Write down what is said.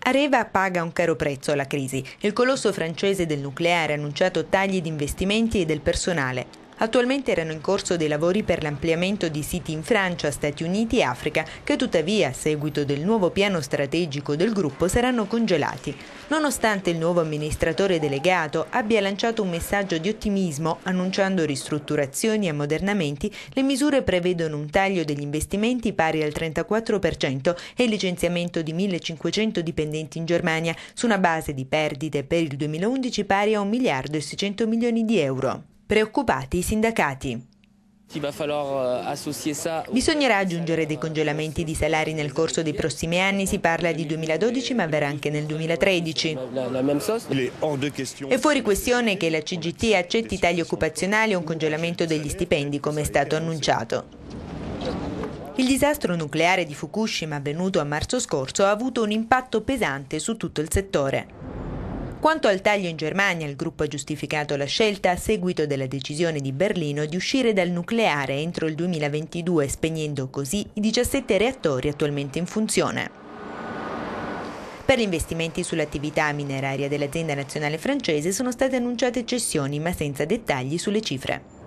Areva paga un caro prezzo alla crisi. Il colosso francese del nucleare ha annunciato tagli di investimenti e del personale. Attualmente erano in corso dei lavori per l'ampliamento di siti in Francia, Stati Uniti e Africa, che tuttavia, a seguito del nuovo piano strategico del gruppo, saranno congelati. Nonostante il nuovo amministratore delegato abbia lanciato un messaggio di ottimismo, annunciando ristrutturazioni e ammodernamenti, le misure prevedono un taglio degli investimenti pari al 34% e il licenziamento di 1.500 dipendenti in Germania, su una base di perdite per il 2011 pari a 1 miliardo e 600 milioni di euro. Preoccupati i sindacati. Bisognerà aggiungere dei congelamenti di salari nel corso dei prossimi anni, si parla di 2012 ma avverrà anche nel 2013. È fuori questione che la CGT accetti tagli occupazionali o un congelamento degli stipendi, come è stato annunciato. Il disastro nucleare di Fukushima, avvenuto a marzo scorso, ha avuto un impatto pesante su tutto il settore. Quanto al taglio in Germania, il gruppo ha giustificato la scelta a seguito della decisione di Berlino di uscire dal nucleare entro il 2022, spegnendo così i 17 reattori attualmente in funzione. Per gli investimenti sull'attività mineraria dell'azienda nazionale francese sono state annunciate cessioni, ma senza dettagli sulle cifre.